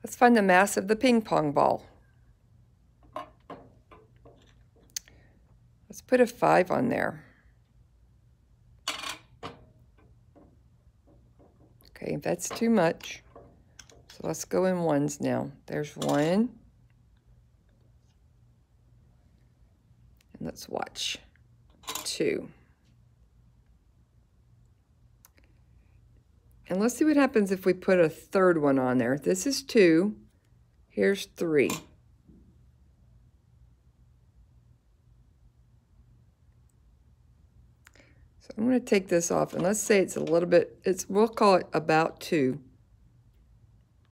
Let's find the mass of the ping pong ball. Let's put a 5 on there. Okay, that's too much. So let's go in ones now. There's 1. And let's watch. 2. And let's see what happens if we put a third one on there. This is 2. Here's 3. So I'm going to take this off, and let's say it's a little bit, we'll call it about 2.